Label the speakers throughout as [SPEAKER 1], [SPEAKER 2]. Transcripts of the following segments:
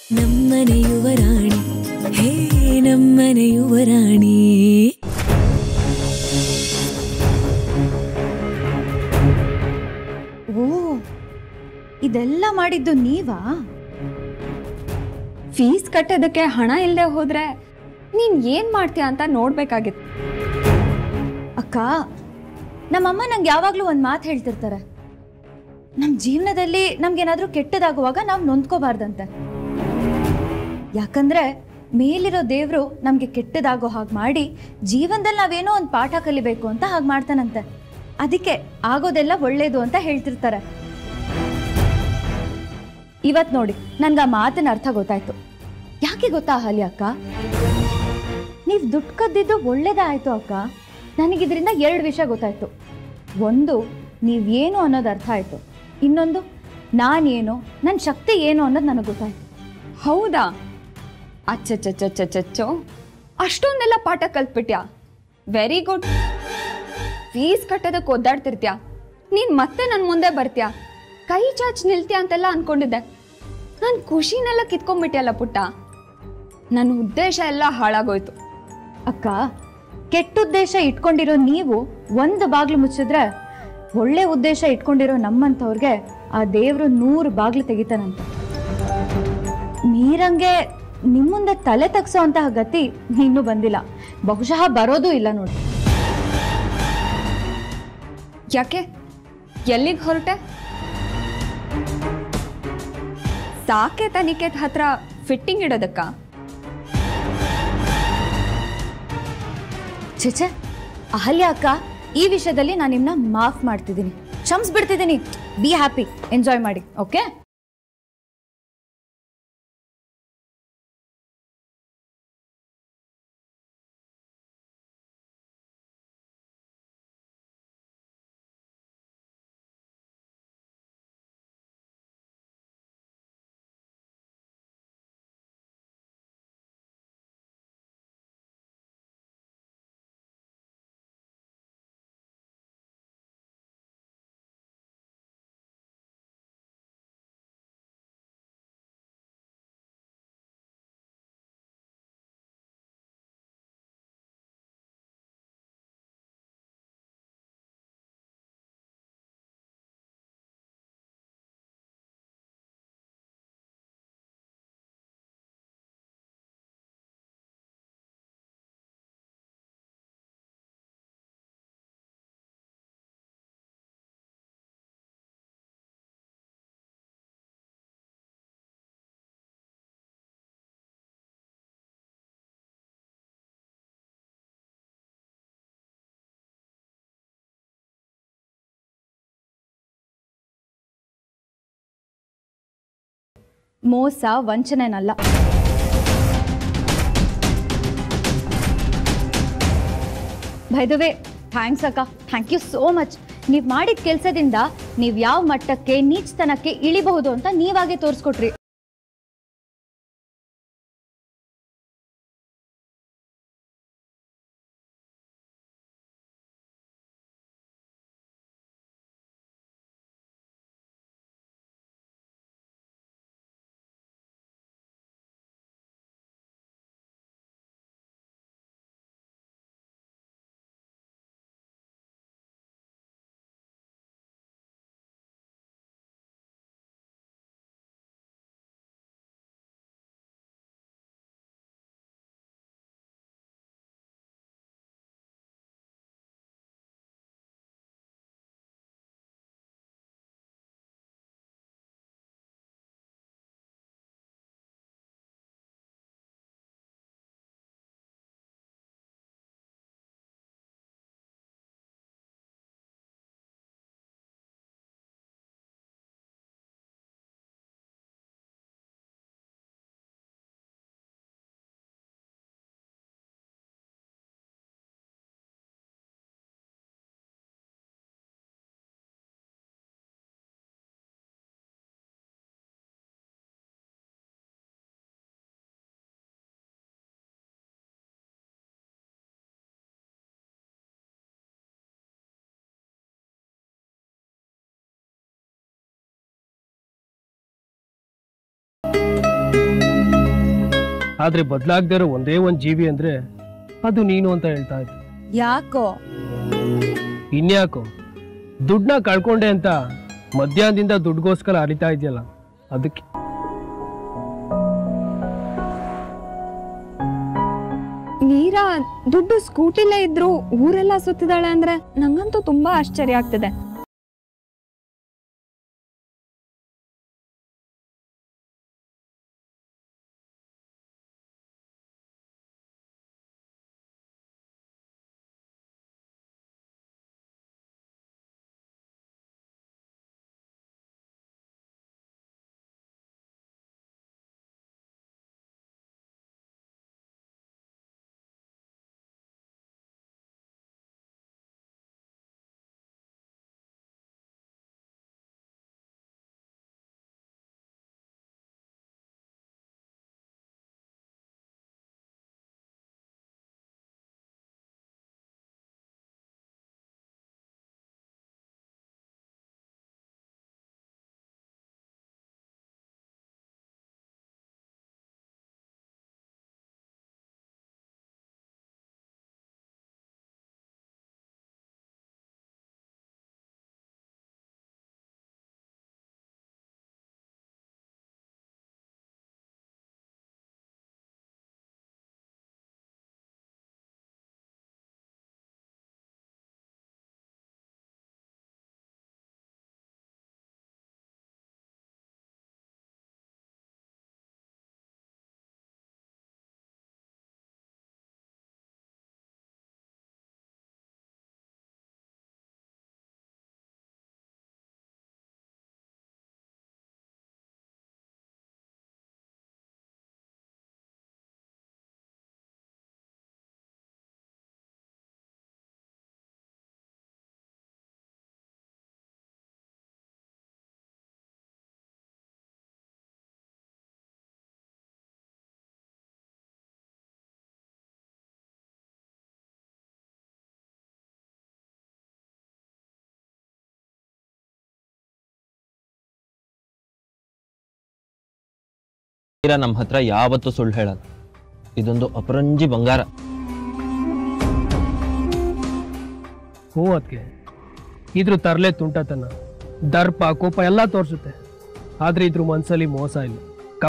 [SPEAKER 1] ನಮ್ಮನೆ ಯುವರಾಣಿ ಹೇ ನಮ್ಮನೆ ಯುವರಾಣಿ.
[SPEAKER 2] ಓ, ಇದೆಲ್ಲ ಮಾಡಿದ್ದು ನೀವಾ?
[SPEAKER 3] ಫೀಸ್ ಕಟ್ಟೋದಕ್ಕೆ ಹಣ ಇಲ್ಲದೆ ಹೋದ್ರೆ ನೀನ್ ಏನ್ ಮಾಡ್ತೀಯ ಅಂತ ನೋಡ್ಬೇಕಾಗಿತ್ತು.
[SPEAKER 2] ಅಕ್ಕ, ನಮ್ಮಮ್ಮ ನಂಗೆ ಯಾವಾಗ್ಲೂ ಒಂದು ಮಾತು ಹೇಳ್ತಿರ್ತಾರೆ, ನಮ್ಮ ಜೀವನದಲ್ಲಿ ನಮ್ಗೇನಾದ್ರೂ ಕೆಟ್ಟದಾಗುವಾಗ ನಾವು ನೊಂದ್ಕೋಬಾರ್ದಂತೆ. ಯಾಕಂದ್ರೆ ಮೇಲಿರೋ ದೇವ್ರು ನಮ್ಗೆ ಕೆಟ್ಟದಾಗೋ ಹಾಗೆ ಮಾಡಿ ಜೀವನದಲ್ಲಿ ನಾವೇನೋ ಒಂದು ಪಾಠ ಕಲಿಬೇಕು ಅಂತ ಹಾಗೆ ಮಾಡ್ತಾನಂತೆ. ಅದಕ್ಕೆ ಆಗೋದೆಲ್ಲ ಒಳ್ಳೇದು ಅಂತ ಹೇಳ್ತಿರ್ತಾರೆ. ಇವತ್ ನೋಡಿ ನನ್ಗೆ ಆ ಮಾತಿನ ಅರ್ಥ ಗೊತ್ತಾಯ್ತು. ಯಾಕೆ ಗೊತ್ತಾ ಅಹಲ್ಯ ಅಕ್ಕ, ನೀವು ದುಡ್ಡು ಕದ್ದಿದ್ದು ಒಳ್ಳೇದೇ ಆಯ್ತು ಅಕ್ಕ. ನನಗಿದ್ರಿಂದ 2 ವಿಷಯ ಗೊತ್ತಾಯ್ತು. ಒಂದು, ನೀವೇನು ಅನ್ನೋದು ಅರ್ಥ ಆಯ್ತು. ಇನ್ನೊಂದು, ನಾನೇನು, ನನ್ನ ಶಕ್ತಿ ಏನು ಅನ್ನೋದು ನನಗೆ ಗೊತ್ತಾಯ್ತು.
[SPEAKER 3] ಹೌದಾ? ಅಚ್ಚಚ್ಚಚ್ಚಚ್ಚಚ್ಚೋ, ಅಷ್ಟೊಂದೆಲ್ಲ ಪಾಠ ಕಲ್ತ್ಬಿಟ್ಯಾ? Very good. ಫೀಸ್ ಕಟ್ಟೋದಕ್ಕೆ ಒದ್ದಾಡ್ತಿರ್ತ್ಯಾ, ನೀನ್ ಮತ್ತೆ ನನ್ನ ಮುಂದೆ ಬರ್ತೀಯಾ, ಕೈ ಚಾಚ್ ನಿಲ್ತೀಯ ಅಂತೆಲ್ಲ ಅನ್ಕೊಂಡಿದ್ದೆ. ನನ್ನ ಖುಷಿನೆಲ್ಲ ಕಿತ್ಕೊಂಡ್ಬಿಟ್ಯಲ್ಲ ಪುಟ್ಟ. ನನ್ನ ಉದ್ದೇಶ ಎಲ್ಲ ಹಾಳಾಗೋಯ್ತು.
[SPEAKER 2] ಅಕ್ಕ, ಕೆಟ್ಟ ಉದ್ದೇಶ ಇಟ್ಕೊಂಡಿರೋ ನೀವು ಒಂದು ಬಾಗ್ಲು ಮುಚ್ಚಿದ್ರೆ ಒಳ್ಳೆ ಉದ್ದೇಶ ಇಟ್ಕೊಂಡಿರೋ ನಮ್ಮಂಥವ್ರಿಗೆ ಆ ದೇವ್ರು 100 ಬಾಗ್ಲು ತೆಗಿತಾನಂತೆ. ಮೀರಂಗೆ ನಿಮ್ಮುಂದೆ ತಲೆ ತಗ್ಸೋ ಅಂತಹ ಗತಿ ಇನ್ನೂ ಬಂದಿಲ್ಲ, ಬಹುಶಃ ಬರೋದೂ ಇಲ್ಲ ನೋಡಿ.
[SPEAKER 3] ಯಾಕೆ? ಎಲ್ಲಿಗೆ ಹೊರಟೆ? ಸಾಕೆ ತನಿಖೆತ್ ಹತ್ರ ಫಿಟ್ಟಿಂಗ್ ಇಡೋದಕ್ಕ?
[SPEAKER 2] ಛೆ, ಅಹಲ್ಯ ಅಕ್ಕ, ಈ ವಿಷಯದಲ್ಲಿ ನಾನು ನಿಮ್ಮನ್ನ ಮಾಫ್ ಮಾಡ್ತಿದ್ದೀನಿ, ಕ್ಷಮಿಸ್ಬಿಡ್ತಿದ್ದೀನಿ. ಬಿ ಹ್ಯಾಪಿ, ಎಂಜಾಯ್ ಮಾಡಿ, ಓಕೆ? ಮೋಸ ವಂಚನೆನಲ್ಲ. ಬೈ ದ ವೇ, ಥ್ಯಾಂಕ್ಸ್ ಅಕ್ಕ, ಥ್ಯಾಂಕ್ ಯು ಸೋ ಮಚ್. ನೀವು ಮಾಡಿದ ಕೆಲಸದಿಂದ ನೀವು ಯಾವ ಮಟ್ಟಕ್ಕೆ ನೀಚತನಕ್ಕೆ ಇಳಿಬಹುದು ಅಂತ ನೀವಾಗೆ ತೋರಿಸ್ಕೊಟ್ರಿ.
[SPEAKER 4] ಆದ್ರೆ ಬದಲಾಗದೇ ಇರೋ ಒಂದೇ ಒಂದು ಜೀವಿ ಅಂದ್ರೆ ಅದು ನೀನು ಅಂತ ಹೇಳ್ತಾ ಇದ್ದೆ.
[SPEAKER 2] ಯಾಕೋ?
[SPEAKER 4] ಇನ್ಯಾಕೋ, ದುಡ್ಡನ್ನ ಕಳ್ಕೊಂಡೆ ಅಂತ ಮಧ್ಯಾಹ್ನದಿಂದ ದುಡ್ಗೋಸ್ಕರ ಅರಿತಾ ಇದೆಯಲ್ಲ, ಅದಕ್ಕೆ.
[SPEAKER 3] ಮೀರಾ ದುಡ್ಡು ಸ್ಕೂಟಿಲೇ ಇದ್ರು ಊರೆಲ್ಲ ಸುತ್ತಿದಾಳೆ ಅಂದ್ರೆ ನಂಗಂತೂ ತುಂಬಾ ಆಶ್ಚರ್ಯ ಆಗ್ತಿದೆ.
[SPEAKER 5] ನಮ್ಮ ಹತ್ರ ಯಾವತ್ತೂ ಸುಳ್ಳು ಹೇಳಲ್ಲ. ಇದೊಂದು ಅಪರಂಜಿ ಬಂಗಾರ.
[SPEAKER 4] ಹ್ಞೂ, ಅದಕ್ಕೆ ಇದ್ರ ತರಲೆ ತುಂಟತನ, ದರ್ಪ, ಕೋಪ ಎಲ್ಲ ತೋರಿಸುತ್ತೆ. ಆದ್ರೆ ಇದ್ರ ಮನ್ಸಲ್ಲಿ ಮೋಸ ಇಲ್ಲ.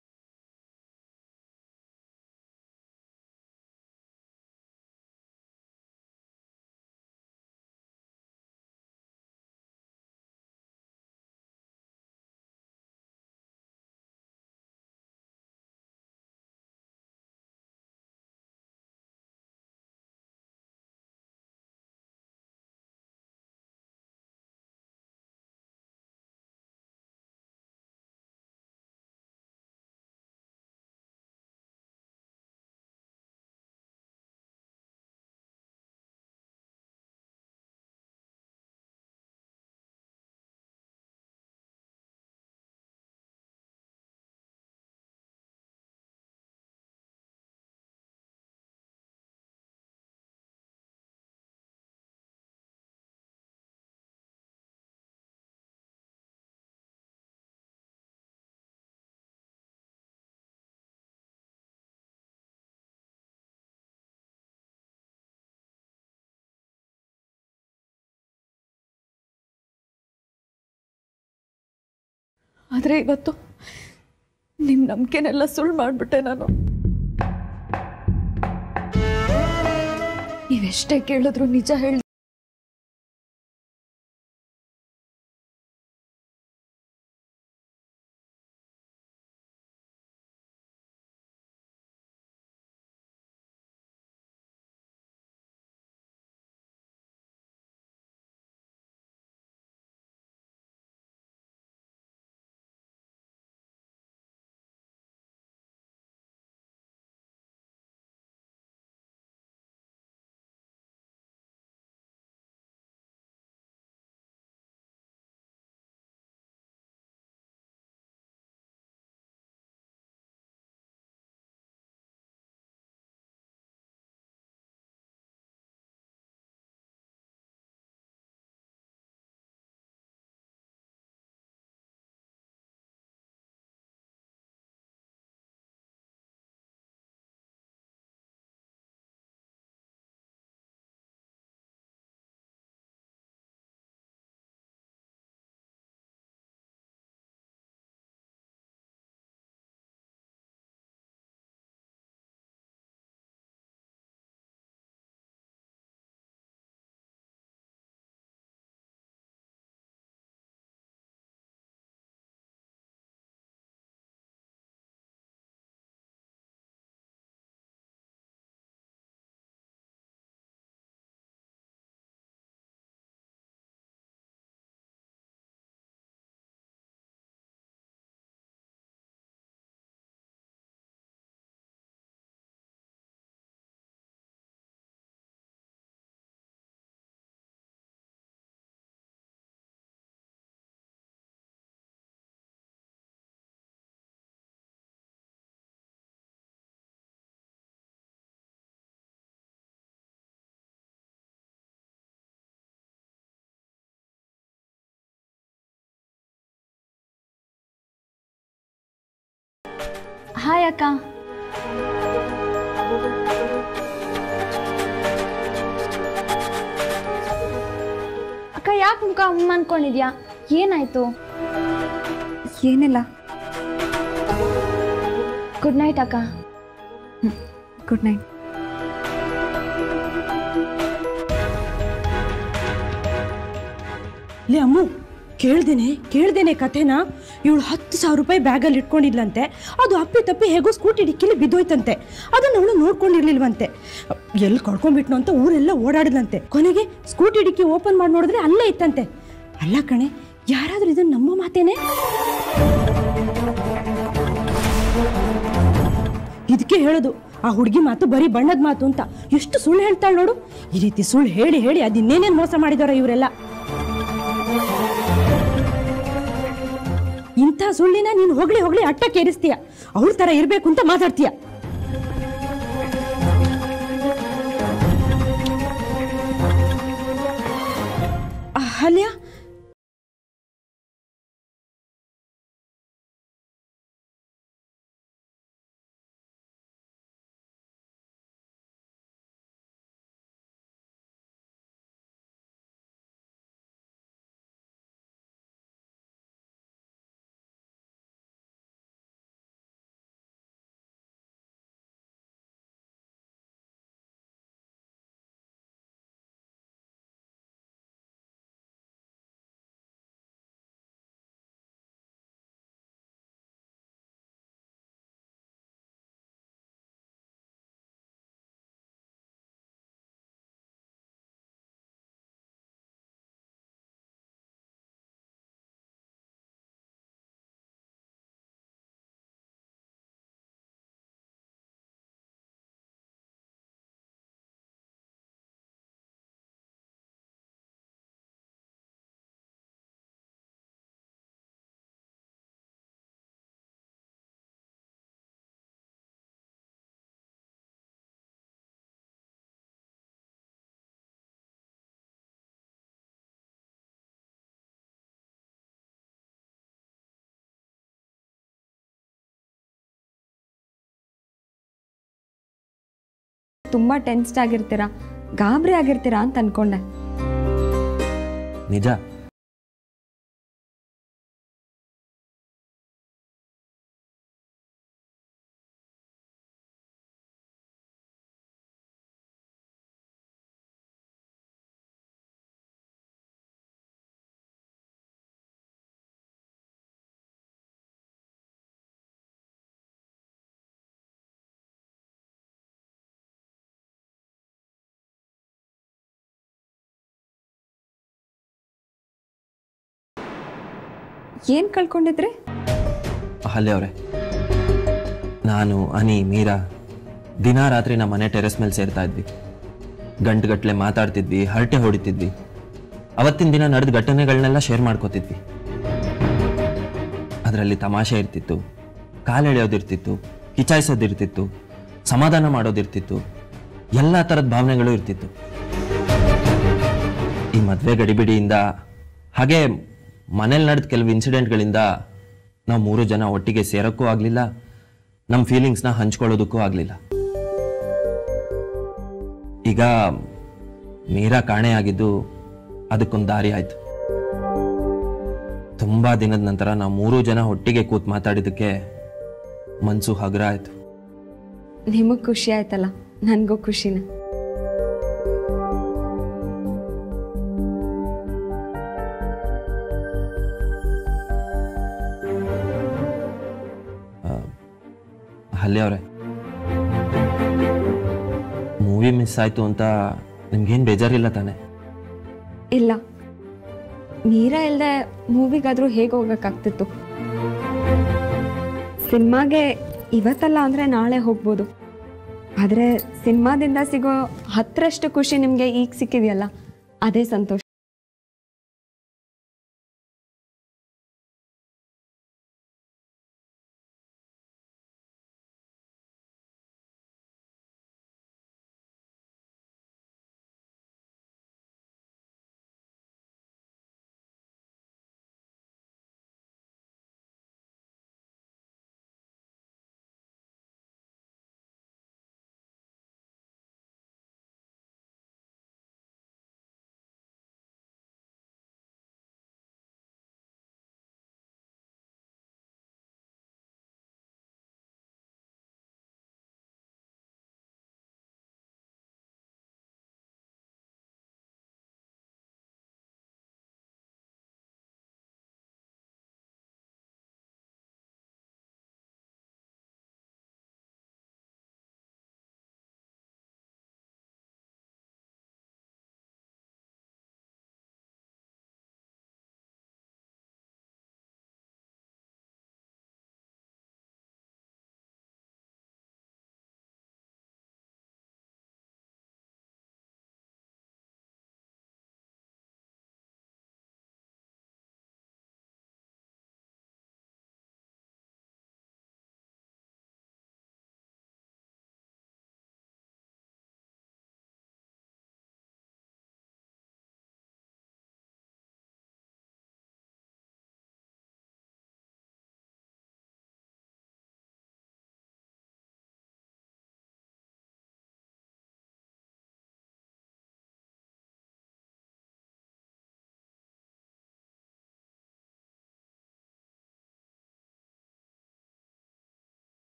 [SPEAKER 1] ಆದರೆ ಇವತ್ತು ನಿಮ್ಮ ನಂಬಿಕೆನೆಲ್ಲ ಸುಳ್ಳು ಮಾಡಿಬಿಟ್ಟೆ ನಾನು. ನೀವೆಷ್ಟೇ ಕೇಳಿದ್ರು ನಿಜ ಹೇಳಿ
[SPEAKER 2] ಹಾಯ್ ಅಕ್ಕ. ಅಕ್ಕ ಯಾಕೆ ಮುಖ ಅನ್ಕೊಂಡಿದ್ಯಾ? ಏನಾಯ್ತು?
[SPEAKER 3] ಏನಿಲ್ಲ.
[SPEAKER 2] ಗುಡ್ ನೈಟ್ ಅಕ್ಕ.
[SPEAKER 3] Good night.
[SPEAKER 6] ಲೇ ಅಮ್ಮು, ಕೇಳ್ದೇನೆ ಕಥೆನ. ಇವಳು 10,000 ರೂಪಾಯಿ ಬ್ಯಾಗಲ್ಲಿ ಇಟ್ಕೊಂಡಿದ್ಲಂತೆ. ಅದು ಅಪ್ಪಿ ತಪ್ಪಿ ಹೇಗೋ ಸ್ಕೂಟಿ ಡಿಕ್ಕಿಲಿ ಬಿದ್ದೋಯ್ತಂತೆ. ಅದನ್ನ ಅವಳು ನೋಡ್ಕೊಂಡಿರ್ಲಿಲ್ವಂತೆ. ಎಲ್ಲಿ ಕಳ್ಕೊಂಡ್ಬಿಟ್ನು ಅಂತ ಊರೆಲ್ಲ ಓಡಾಡಿದ್ಲಂತೆ. ಕೊನೆಗೆ ಸ್ಕೂಟಿ ಡಿಕ್ಕಿ ಓಪನ್ ಮಾಡಿ ನೋಡಿದ್ರೆ ಅಲ್ಲೇ ಇತ್ತಂತೆ. ಅಲ್ಲ ಕಣೆ, ಯಾರಾದ್ರೂ ಇದನ್ನ ನಮ್ಮ ಮಾತೇನೆ? ಇದಕ್ಕೆ ಹೇಳೋದು ಆ ಹುಡುಗಿ ಮಾತು ಬರೀ ಬಣ್ಣದ ಮಾತು ಅಂತ. ಎಷ್ಟು ಸುಳ್ಳು ಹೇಳ್ತಾಳೆ ನೋಡು. ಈ ರೀತಿ ಸುಳ್ಳು ಹೇಳಿ ಹೇಳಿ ಅದಿನ್ನೇನೇನು ಮೋಸ ಮಾಡಿದಾರ ಇವರೆಲ್ಲ. ಇಂಥ ಸುಳ್ಳಿನ ನೀನು ಹೊಗಳಿ ಅಟ್ಟಕ್ಕೇರಿಸ್ತೀಯ. ಅವ್ರ ತರ ಇರ್ಬೇಕು ಅಂತ ಮಾತಾಡ್ತೀಯ. ಅಹಲ್ಯ,
[SPEAKER 3] ತುಂಬ ಟೆನ್ಸ್ಡ್ ಆಗಿರ್ತೀರಾ, ಗಾಬರಿ ಆಗಿರ್ತೀರಾ ಅಂತ ಅನ್ಕೊಂಡೆ.
[SPEAKER 5] ನಿಜ.
[SPEAKER 3] ಏನು ಕಳ್ಕೊಂಡಿದ್ರಿ?
[SPEAKER 5] ಅಹಲ್ಯ ಅವರೇ, ನಾನು, ಅನಿ, ಮೀರಾ ದಿನ ರಾತ್ರಿ ನಮ್ಮ ಮನೆ ಟೆರೆಸ್ ಮೇಲೆ ಸೇರ್ತಾ ಇದ್ವಿ. ಗಂಟುಗಟ್ಟಲೆ ಮಾತಾಡ್ತಿದ್ವಿ, ಹರಟೆ ಹೊಡಿತಿದ್ವಿ. ಅವತ್ತಿನ ದಿನ ನಡೆದ ಘಟನೆಗಳನ್ನೆಲ್ಲ ಶೇರ್ ಮಾಡ್ಕೋತಿದ್ವಿ. ಅದರಲ್ಲಿ ತಮಾಷೆ ಇರ್ತಿತ್ತು, ಕಾಲೆಳೆಯೋದಿರ್ತಿತ್ತು, ಕಿಚಾಯಿಸೋದಿರ್ತಿತ್ತು, ಸಮಾಧಾನ ಮಾಡೋದಿರ್ತಿತ್ತು, ಎಲ್ಲ ಥರದ ಭಾವನೆಗಳು ಇರ್ತಿತ್ತು. ಈ ಮದುವೆ ಗಡಿಬಿಡಿಯಿಂದ ಹಾಗೆ ಮನೇಲಿ ನಡೆದ ಕೆಲವು ಇನ್ಸಿಡೆಂಟ್ಗಳಿಂದ ನಾವು 3 ಜನ ಒಟ್ಟಿಗೆ ಸೇರೋಕ್ಕೂ ಆಗಲಿಲ್ಲ, ನಮ್ಮ ಫೀಲಿಂಗ್ಸ್ನ ಹಂಚ್ಕೊಳ್ಳೋದಕ್ಕೂ ಆಗಲಿಲ್ಲ. ಈಗ ಮೀರಾ ಕಾಣೆಯಾಗಿದ್ದು ಅದಕ್ಕೊಂದು ದಾರಿ ಆಯಿತು. ತುಂಬ ದಿನದ ನಂತರ ನಾವು 3 ಜನ ಒಟ್ಟಿಗೆ ಕೂತ್ ಮಾತಾಡಿದ್ದಕ್ಕೆ ಮನಸ್ಸು ಹಗುರ ಆಯಿತು.
[SPEAKER 3] ನಿಮಗೆ ಖುಷಿ ಆಯ್ತಲ್ಲ, ನನಗೂ ಖುಷಿನ.
[SPEAKER 5] ಅಹಲ್ಯ ಅವರೇ, ಮೂವಿ ಮಿಸ್ ಆಯಿತು ಅಂತ ನಿಮ್ಗೇನು ಬೇಜಾರಿಲ್ಲ ತಾನೆ?
[SPEAKER 3] ಇಲ್ಲ, ಮೀರಾ ಇಲ್ಲದೆ ಮೂವಿಗಾದರೂ ಹೇಗೆ ಹೋಗೋಕ್ಕಾಗ್ತಿತ್ತು? ಸಿನಿಮಾಗೆ ಇವತ್ತಲ್ಲ ಅಂದರೆ ನಾಳೆ ಹೋಗ್ಬೋದು. ಆದರೆ ಸಿನಿಮಾದಿಂದ ಸಿಗೋ 10ರಷ್ಟು ಖುಷಿ ನಿಮಗೆ ಈಗ ಸಿಕ್ಕಿದೆಯಲ್ಲ, ಅದೇ ಸಂತೋಷ.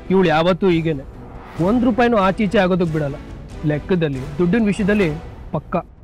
[SPEAKER 4] ಇವಳು ಯಾವತ್ತೂ ಹೀಗೇನೆ. 1 ರೂಪಾಯಿನೂ ಆಚೀಚೆ ಆಗೋದಕ್ಕೆ ಬಿಡಲ್ಲ. ಲೆಕ್ಕದಲ್ಲಿ ದುಡ್ಡಿನ ವಿಷಯದಲ್ಲಿ ಪಕ್ಕ.